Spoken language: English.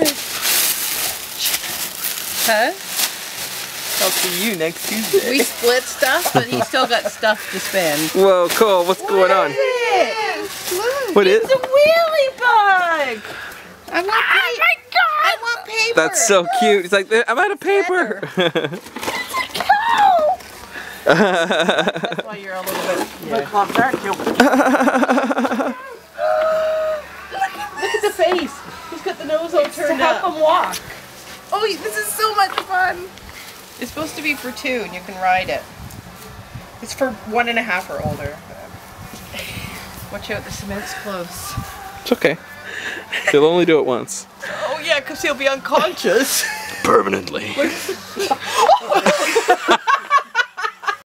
Huh? I'll see you next Tuesday. We split stuff, but he's still got stuff to spend. Whoa, Cole, what's going on? What is It's a wheelie bug! I want Oh my god! I want paper! That's so cute. He's like, I'm out of paper. That's why you're a little bit... Look Look at the face! He's got the nose all to turned help up. him walk. Oh, this is so much fun! It's supposed to be for 2 and you can ride it. It's for 1.5 or older. Watch out, the cement's close. It's okay. He'll only do it once. Oh yeah, because he'll be unconscious. Permanently.